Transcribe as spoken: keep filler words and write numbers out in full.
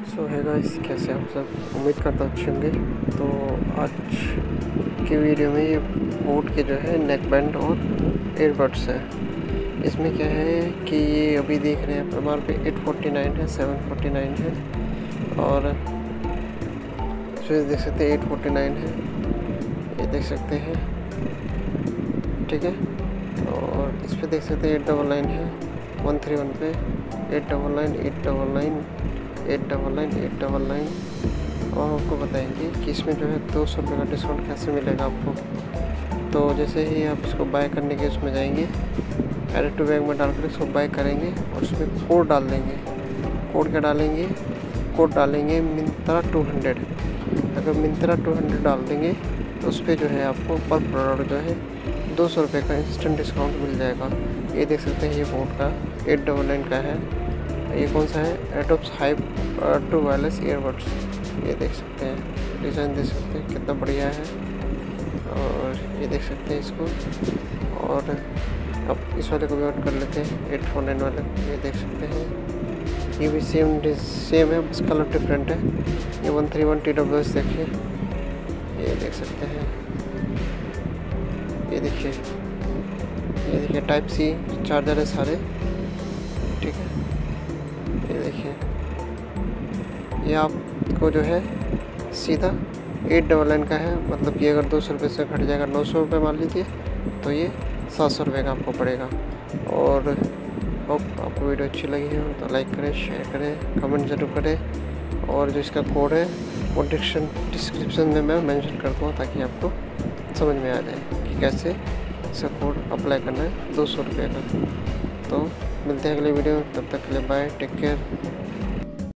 सो है गाइस, कैसे आप सब? उम्मीद करता हूँ अच्छे होंगे। तो आज की वीडियो में ये बोट के जो है नेक बैंड और एयरबड्स है। इसमें क्या है कि ये अभी देख रहे हैं M R P eight forty nine है, सेवन फोर्टी नाइन है और स्विच देख सकते हैं एट फोर्टी नाइन है, ये देख सकते हैं, ठीक है। और इस पर देख सकते हैं एट डबल नाइन है, वन थ्री वन पे eight double nine eight double nine eight double nine eight double nine और आपको बताएंगे कि इसमें जो है दो सौ रुपये का डिस्काउंट कैसे मिलेगा आपको। तो जैसे ही आप इसको बाय करने के उसमें जाएंगे, एड टू बैग में डालकर इसको बाय करेंगे और उसमें कोड डाल देंगे। कोड क्या डालेंगे? कोड डालेंगे मिंत्रा टू हंड्रेड। अगर मिंत्रा टू हंड्रेड डाल देंगे तो उस पर जो है आपको पर प्रोडक्ट जो है दो सौ रुपये का इंस्टेंट डिस्काउंट मिल जाएगा। ये देख सकते हैं, ये बोट का एट डबल नाइन का है। ये कौन सा है? Adobe's hype two wireless earbuds. ये देख सकते हैं, डिज़ाइन देख सकते हैं कितना बढ़िया है। और ये देख सकते हैं इसको। और अब इस वाले को भी ऑन कर लेते हैं, एट फोर नाइन वाले। ये देख सकते हैं, ये भी सेम सेम है, बस कलर डिफरेंट है। ये one three one T W S देखिए, ये देख सकते हैं। ये देखिए, ये देखिए टाइप सी चार्जर है सारे, ठीक है। ये देखिए, ये आपको जो है सीधा एट डबल नाइन का है, मतलब कि अगर दो सौ रुपये से घट जाएगा नौ सौ रुपये मान लीजिए, तो ये सात सौ रुपये का आपको पड़ेगा। और होप आपको वीडियो अच्छी लगी हो तो लाइक करें, शेयर करें, कमेंट ज़रूर करें। और जो इसका कोड है वो डिस्क्रिप्शन डिस्क्रिप्शन में मैं मेंशन कर दूँगा, ताकि आपको समझ में आ जाए कि कैसे इसका कोड अप्लाई करना है दो सौ रुपये का। तो मिलते हैं अगले वीडियो में, तब तक के लिए बाय, टेक केयर।